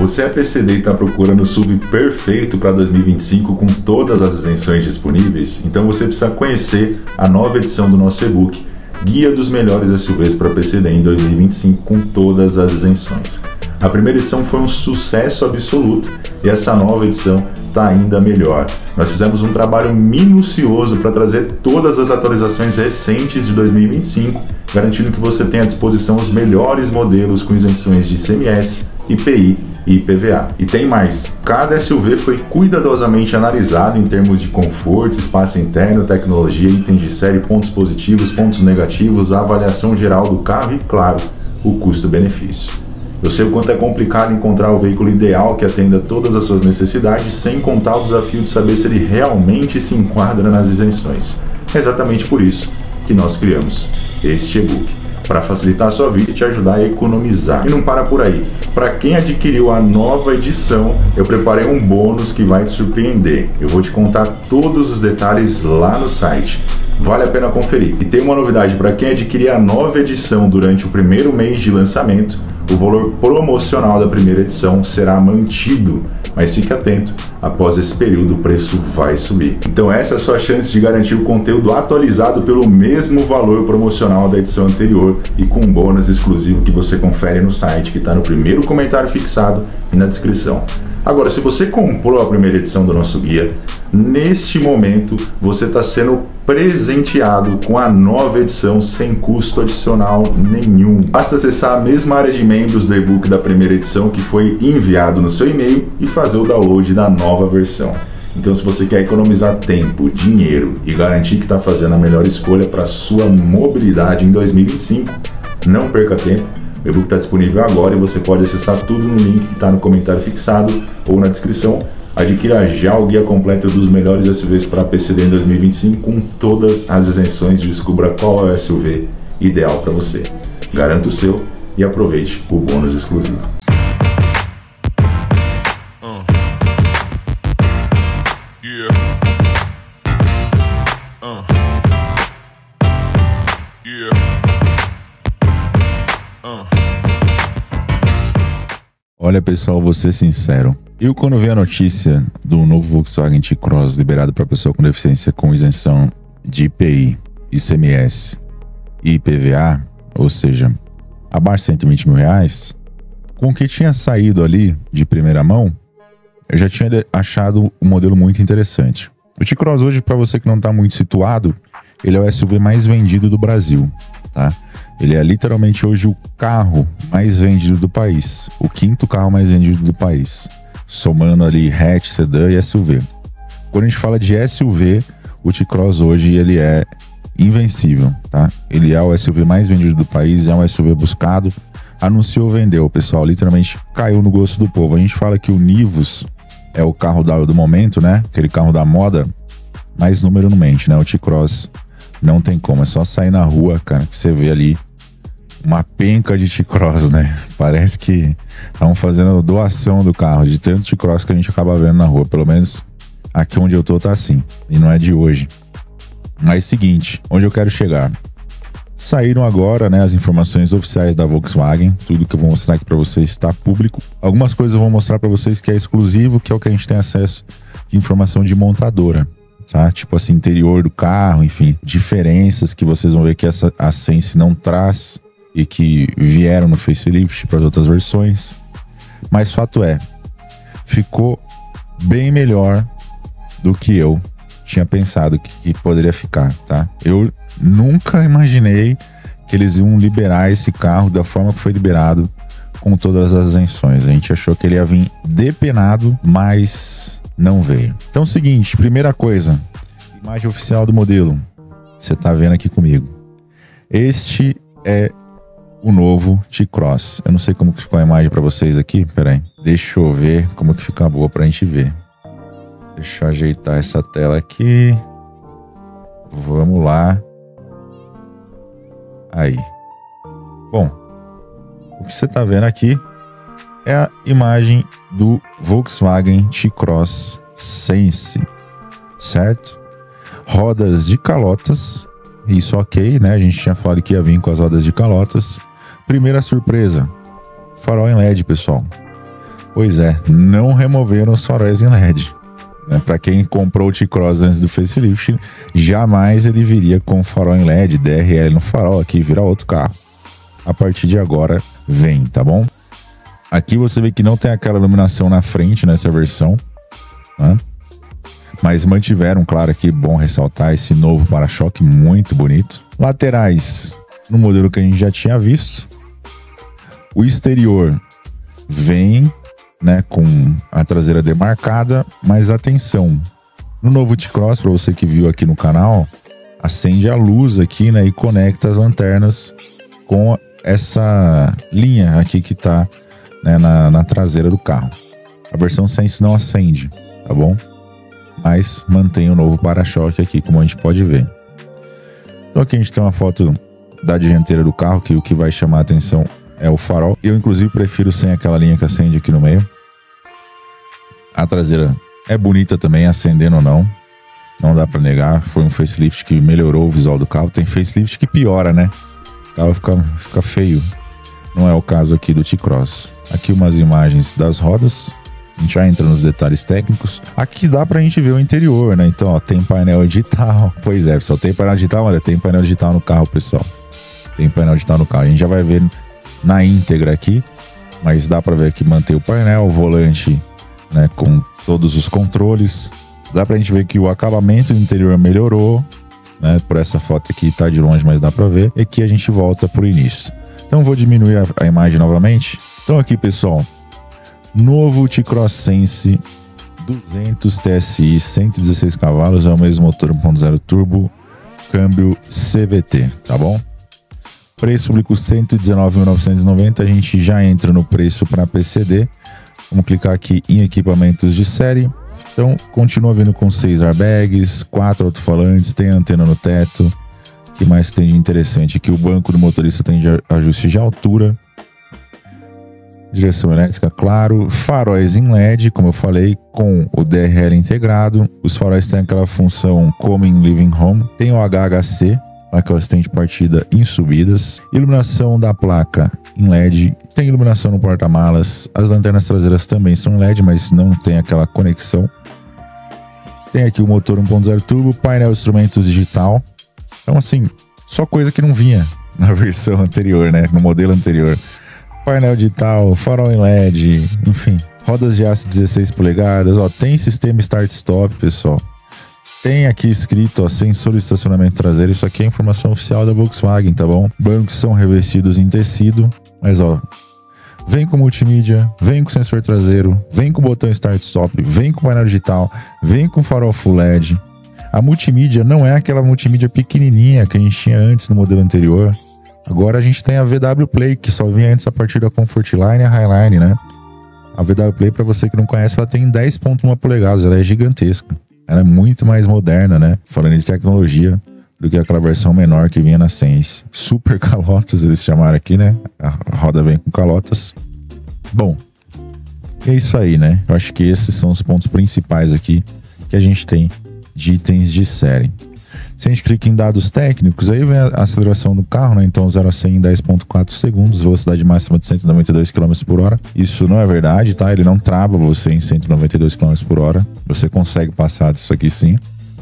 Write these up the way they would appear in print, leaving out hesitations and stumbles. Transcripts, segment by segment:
Você é PCD e está procurando o SUV perfeito para 2025 com todas as isenções disponíveis? Então você precisa conhecer a nova edição do nosso e-book Guia dos Melhores SUVs para PCD em 2025 com todas as isenções. A primeira edição foi um sucesso absoluto e essa nova edição está ainda melhor. Nós fizemos um trabalho minucioso para trazer todas as atualizações recentes de 2025, garantindo que você tenha à disposição os melhores modelos com isenções de ICMS, IPI e IPVA. E tem mais, cada SUV foi cuidadosamente analisado em termos de conforto, espaço interno, tecnologia, itens de série, pontos positivos, pontos negativos, a avaliação geral do carro e, claro, o custo-benefício. Eu sei o quanto é complicado encontrar o veículo ideal que atenda todas as suas necessidades, sem contar o desafio de saber se ele realmente se enquadra nas isenções. É exatamente por isso que nós criamos este e-book, para facilitar a sua vida e te ajudar a economizar. E não para por aí. Para quem adquiriu a nova edição, eu preparei um bônus que vai te surpreender. Eu vou te contar todos os detalhes lá no site. Vale a pena conferir. E tem uma novidade, para quem adquirir a nova edição durante o primeiro mês de lançamento, o valor promocional da primeira edição será mantido, mas fique atento, após esse período o preço vai subir. Então essa é a sua chance de garantir o conteúdo atualizado pelo mesmo valor promocional da edição anterior e com um bônus exclusivo que você confere no site, que está no primeiro comentário fixado e na descrição. Agora, se você comprou a primeira edição do nosso guia, neste momento você está sendo presenteado com a nova edição sem custo adicional nenhum. Basta acessar a mesma área de membros do e-book da primeira edição que foi enviado no seu e-mail e fazer o download da nova versão. Então, se você quer economizar tempo, dinheiro e garantir que está fazendo a melhor escolha para sua mobilidade em 2025, não perca tempo. O e-book está disponível agora e você pode acessar tudo no link que está no comentário fixado ou na descrição. Adquira já o guia completo dos melhores SUVs para PCD em 2025 com todas as isenções e descubra qual é o SUV ideal para você. Garanta o seu e aproveite o bônus exclusivo. Olha pessoal, vou ser sincero. Eu quando vi a notícia do novo Volkswagen T-Cross liberado para pessoa com deficiência com isenção de IPI, ICMS e IPVA, ou seja, abaixo de R$120 mil, com o que tinha saído ali de primeira mão, eu já tinha achado um modelo muito interessante. O T-Cross hoje, para você que não está muito situado, ele é o SUV mais vendido do Brasil, tá? Ele é literalmente hoje o carro mais vendido do país, o quinto carro mais vendido do país, somando ali hatch, sedã e SUV. Quando a gente fala de SUV, o T-Cross hoje ele é invencível, tá? Ele é o SUV mais vendido do país, é um SUV buscado, anunciou, vendeu, o pessoal literalmente caiu no gosto do povo. A gente fala que o Nivus é o carro do momento, né? Aquele carro da moda, mas número não mente, né? O T-Cross não tem como, é só sair na rua, cara, que você vê ali uma penca de T-Cross, né? Parece que estão fazendo doação do carro, de tanto T-Cross que a gente acaba vendo na rua. Pelo menos aqui onde eu tô tá assim, e não é de hoje. Mas seguinte, onde eu quero chegar? Saíram agora, né, as informações oficiais da Volkswagen. Tudo que eu vou mostrar aqui para vocês está público. Algumas coisas eu vou mostrar para vocês que é exclusivo, que é o que a gente tem acesso de informação de montadora, tá? Tipo assim, interior do carro, enfim, diferenças que vocês vão ver que a Sense não traz e que vieram no facelift para as outras versões. Mas fato é, ficou bem melhor do que eu tinha pensado que poderia ficar, tá? Eu nunca imaginei que eles iam liberar esse carro da forma que foi liberado, com todas as isenções. A gente achou que ele ia vir depenado, mas não veio. Então é o seguinte, primeira coisa, imagem oficial do modelo. Você tá vendo aqui comigo. Este é o novo T-Cross. Eu não sei como que ficou a imagem para vocês aqui. Pera aí. Deixa eu ver como que fica boa pra gente ver. Deixa eu ajeitar essa tela aqui. Vamos lá. Aí. Bom, o que você tá vendo aqui é a imagem do Volkswagen T-Cross Sense, certo? Rodas de calotas. Isso ok, né? A gente tinha falado que ia vir com as rodas de calotas. Primeira surpresa, farol em LED, pessoal. Pois é, não removeram os faróis em LED. Para quem comprou o T-Cross antes do facelift, jamais ele viria com farol em LED, DRL no farol, aqui vira outro carro. A partir de agora, vem, tá bom? Aqui você vê que não tem aquela iluminação na frente nessa versão, né? Mas mantiveram, claro, aqui, bom ressaltar esse novo para-choque muito bonito. Laterais, no modelo que a gente já tinha visto. O exterior vem, né, com a traseira demarcada, mas atenção, no novo T-Cross, para você que viu aqui no canal, acende a luz aqui, né, e conecta as lanternas com essa linha aqui que tá, né, na traseira do carro. A versão Sense não acende, tá bom? Mas mantém o novo para-choque aqui, como a gente pode ver. Então aqui a gente tem uma foto da dianteira do carro, que o que vai chamar a atenção é o farol. Eu, inclusive, prefiro sem aquela linha que acende aqui no meio. A traseira é bonita também, acendendo ou não. Não dá pra negar. Foi um facelift que melhorou o visual do carro. Tem facelift que piora, né? O carro fica feio. Não é o caso aqui do T-Cross. Aqui umas imagens das rodas. A gente já entra nos detalhes técnicos. Aqui dá pra gente ver o interior, né? Então, ó, tem painel digital. Pois é, pessoal, tem painel digital, olha, tem painel digital no carro, pessoal. Tem painel digital no carro. A gente já vai ver na íntegra aqui, mas dá para ver que mantém o painel, o volante, né, com todos os controles. Dá pra gente ver que o acabamento do interior melhorou, né? Por essa foto aqui tá de longe, mas dá para ver. E aqui a gente volta pro início. Então vou diminuir a imagem novamente. Então aqui, pessoal, novo T-Cross Sense 200 TSI, 116 cavalos, é o mesmo motor 1.0 turbo, câmbio CVT, tá bom? Preço público R$119.990, a gente já entra no preço para PCD. Vamos clicar aqui em equipamentos de série. Então, continua vindo com 6 airbags, 4 alto-falantes, tem antena no teto. O que mais tem de interessante aqui? O banco do motorista tem ajuste de altura. Direção elétrica, claro. Faróis em LED, como eu falei, com o DRL integrado. Os faróis têm aquela função como em Living Home. Tem o HHC, que é o assistente de partida em subidas, iluminação da placa em LED, tem iluminação no porta-malas, as lanternas traseiras também são LED, mas não tem aquela conexão. Tem aqui o motor 1.0 turbo, painel de instrumentos digital. Então assim, só coisa que não vinha na versão anterior, né, no modelo anterior. Painel digital, farol em LED, enfim, rodas de aço 16 polegadas, ó, tem sistema start-stop, pessoal. Tem aqui escrito, ó, sensor de estacionamento traseiro. Isso aqui é a informação oficial da Volkswagen, tá bom? Bancos são revestidos em tecido. Mas, ó, vem com multimídia, vem com sensor traseiro, vem com botão start-stop, vem com painel digital, vem com farol full LED. A multimídia não é aquela multimídia pequenininha que a gente tinha antes no modelo anterior. Agora a gente tem a VW Play, que só vinha antes a partir da Comfortline e a Highline, né? A VW Play, para você que não conhece, ela tem 10.1 polegadas, ela é gigantesca. Ela é muito mais moderna, né? Falando de tecnologia, do que aquela versão menor que vinha na Sense. Super calotas, eles chamaram aqui, né? A roda vem com calotas. Bom, é isso aí, né? Eu acho que esses são os pontos principais aqui que a gente tem de itens de série. Se a gente clica em dados técnicos, aí vem a aceleração do carro, né? Então 0 a 100 em 10.4 segundos, velocidade máxima de 192 km por hora. Isso não é verdade, tá? Ele não trava você em 192 km por hora. Você consegue passar disso aqui sim.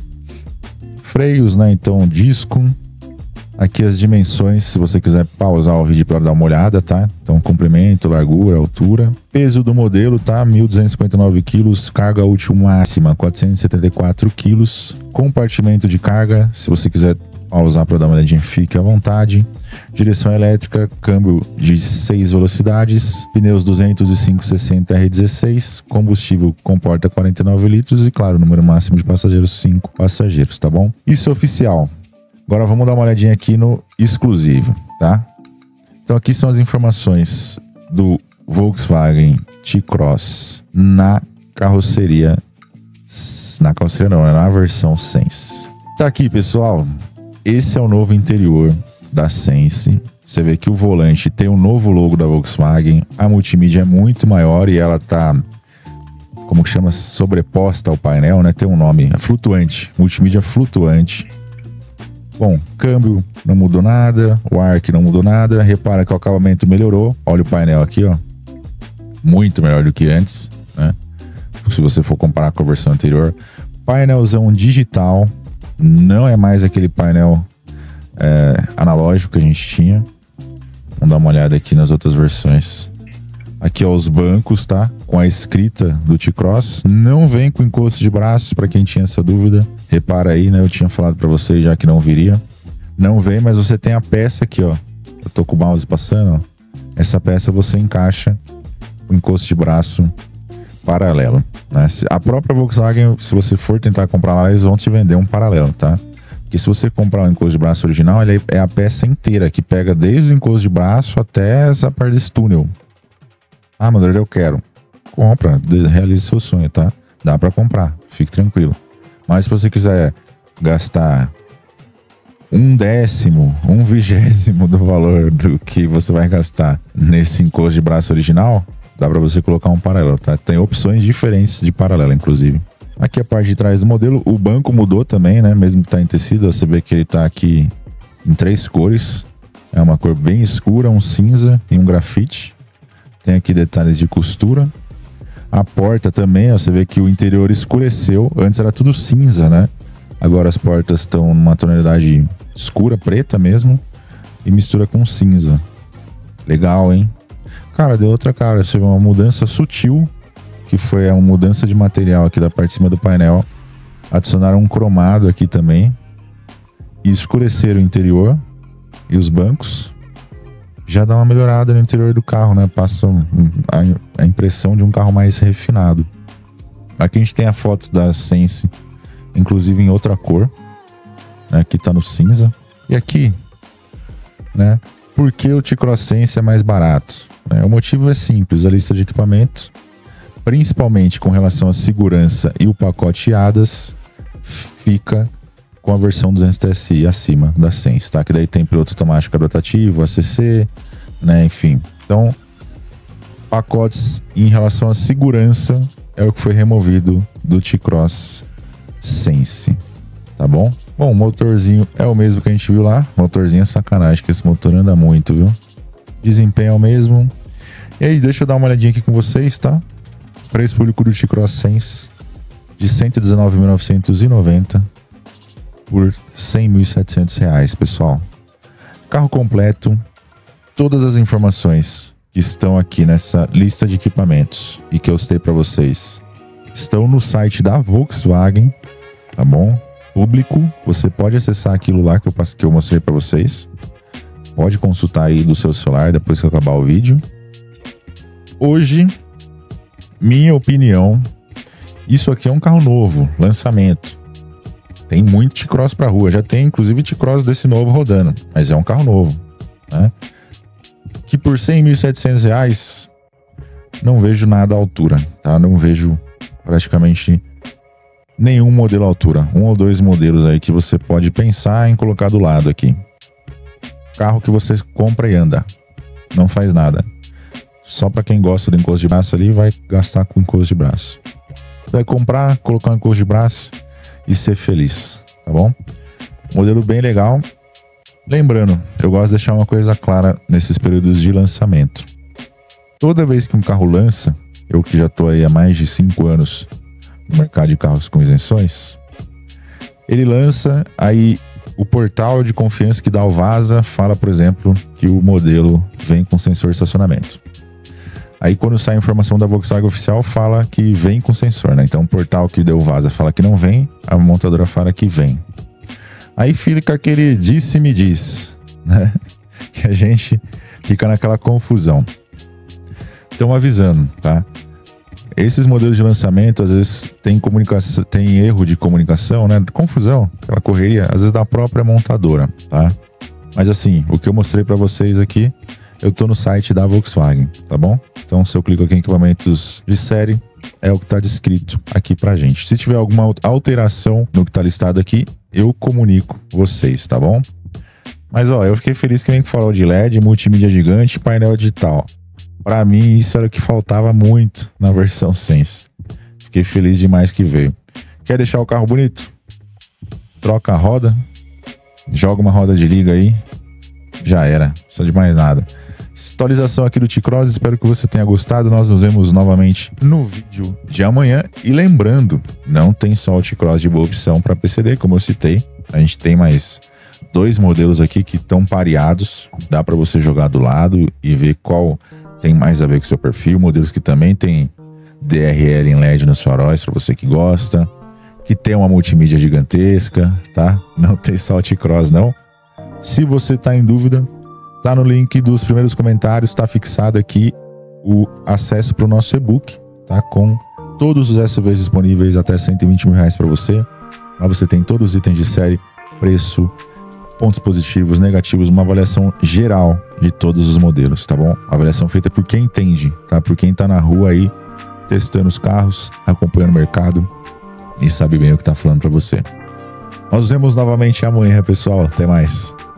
Freios, né? Então disco. Aqui as dimensões, se você quiser pausar o vídeo para dar uma olhada, tá? Então comprimento, largura, altura. Peso do modelo, tá? 1.259 kg, carga útil máxima 474 kg. Compartimento de carga, se você quiser pausar para dar uma olhadinha, fique à vontade. Direção elétrica, câmbio de 6 velocidades, pneus 205/60 R16, combustível comporta 49 litros e, claro, número máximo de passageiros 5 passageiros, tá bom? Isso é oficial. Agora vamos dar uma olhadinha aqui no exclusivo, tá? Então aqui são as informações do Volkswagen T-Cross na carroceria. Na carroceria não, é na versão Sense. Tá aqui, pessoal. Esse é o novo interior da Sense. Você vê que o volante tem um novo logo da Volkswagen. A multimídia é muito maior e ela tá, como que chama, sobreposta ao painel, né? Tem um nome, é flutuante. Multimídia flutuante. Bom, câmbio não mudou nada, o ARC não mudou nada. Repara que o acabamento melhorou. Olha o painel aqui, ó. muito melhor do que antes, né? Se você for comparar com a versão anterior. Painelzão digital, não é mais aquele painel analógico que a gente tinha. Vamos dar uma olhada aqui nas outras versões. Aqui, ó, os bancos, tá? Com a escrita do T-Cross. Não vem com encosto de braços, para quem tinha essa dúvida. Repara aí, né? Eu tinha falado para vocês já que não viria. Não vem, mas você tem a peça aqui, ó. Eu tô com o mouse passando, ó. Essa peça você encaixa o encosto de braço paralelo, né? A própria Volkswagen, se você for tentar comprar lá, eles vão te vender um paralelo, tá? Porque se você comprar o encosto de braço original, ele é a peça inteira, que pega desde o encosto de braço até essa parte desse túnel. Ah, Madureira, eu quero. Compra, realize seu sonho, tá? Dá pra comprar, fique tranquilo. Mas se você quiser gastar 1/10, 1/20 do valor do que você vai gastar nesse encosto de braço original, dá pra você colocar um paralelo, tá? Tem opções diferentes de paralelo, inclusive. Aqui a parte de trás do modelo, o banco mudou também, né? Mesmo que tá em tecido, você vê que ele tá aqui em 3 cores. É uma cor bem escura, um cinza e um grafite. Tem aqui detalhes de costura. A porta também, ó, você vê que o interior escureceu. Antes era tudo cinza, né? Agora as portas estão numa tonalidade escura, preta mesmo. E mistura com cinza. Legal, hein? Cara, deu outra cara. Você vê uma mudança sutil, que foi uma mudança de material aqui da parte de cima do painel. Adicionaram um cromado aqui também. E escureceram o interior e os bancos. Já dá uma melhorada no interior do carro, né? Passa a impressão de um carro mais refinado. Aqui a gente tem a foto da Sense, inclusive em outra cor, né? Aqui tá no cinza. E aqui, né? Por que o T-Cross Sense é mais barato? O motivo é simples, a lista de equipamentos, principalmente com relação à segurança e o pacote ADAS, fica com a versão 200 TSI acima da Sense, tá? Que daí tem piloto automático adaptativo, ACC, né? Enfim. Então, pacotes em relação à segurança é o que foi removido do T-Cross Sense, tá bom? Bom, o motorzinho é o mesmo que a gente viu lá. Motorzinho é sacanagem, que esse motor anda muito, viu? Desempenho é o mesmo. E aí, deixa eu dar uma olhadinha aqui com vocês, tá? Preço público do T-Cross Sense de R$ 119.990 por R$ 100.700, pessoal. Carro completo, todas as informações que estão aqui nessa lista de equipamentos e que eu citei para vocês estão no site da Volkswagen, tá bom? Público, você pode acessar aquilo lá que eu mostrei para vocês. Pode consultar aí do seu celular depois que acabar o vídeo. Hoje, minha opinião, isso aqui é um carro novo, lançamento. Tem muito T-Cross pra rua, já tem inclusive T-Cross desse novo rodando, mas é um carro novo, né? Que por R$ 100.700 não vejo nada à altura, tá? Não vejo praticamente nenhum modelo à altura. 1 ou 2 modelos aí que você pode pensar em colocar do lado aqui. Carro que você compra e anda, não faz nada. Só para quem gosta do encosto de braço ali, vai gastar com encosto de braço. Vai comprar, colocar um encosto de braço e ser feliz, tá bom? Modelo bem legal. Lembrando, eu gosto de deixar uma coisa clara nesses períodos de lançamento. Toda vez que um carro lança, eu que já tô aí há mais de 5 anos no mercado de carros com isenções, ele lança, aí o portal de confiança que dá o Vaza fala, por exemplo, que o modelo vem com sensor de estacionamento. Aí quando sai a informação da Volkswagen oficial, fala que vem com sensor, né? Então o portal que deu Vaza fala que não vem, a montadora fala que vem. Aí fica aquele disse-me diz, né? Que a gente fica naquela confusão. Então avisando, tá? Esses modelos de lançamento, às vezes tem erro de comunicação, né? Confusão, aquela correria, às vezes da própria montadora, tá? Mas assim, o que eu mostrei para vocês aqui, eu tô no site da Volkswagen, tá bom? Então, se eu clico aqui em equipamentos de série, é o que tá descrito aqui pra gente. Se tiver alguma alteração no que tá listado aqui, eu comunico vocês, tá bom? Mas, ó, eu fiquei feliz que nem falou de LED, multimídia gigante, painel digital. Pra mim, isso era o que faltava muito na versão Sense. Fiquei feliz demais que veio. Quer deixar o carro bonito? Troca a roda, joga uma roda de liga aí, já era, não precisa de mais nada. atualização aqui do T-Cross, espero que você tenha gostado. Nós nos vemos novamente no vídeo de amanhã. E lembrando, não tem só o T-Cross de boa opção para PCD, como eu citei. A gente tem mais 2 modelos aqui que estão pareados. Dá para você jogar do lado e ver qual tem mais a ver com o seu perfil. Modelos que também tem DRL em LED nos faróis, para você que gosta. Que tem uma multimídia gigantesca, tá? Não tem só o T-Cross, não. Se você tá em dúvida, tá no link dos primeiros comentários, tá fixado aqui o acesso para o nosso e-book, tá? Com todos os SUVs disponíveis até R$120 mil para você. Lá você tem todos os itens de série, preço, pontos positivos, negativos, uma avaliação geral de todos os modelos, tá bom? Avaliação feita por quem entende, tá? Por quem tá na rua aí, testando os carros, acompanhando o mercado e sabe bem o que tá falando para você. Nós nos vemos novamente amanhã, pessoal. Até mais.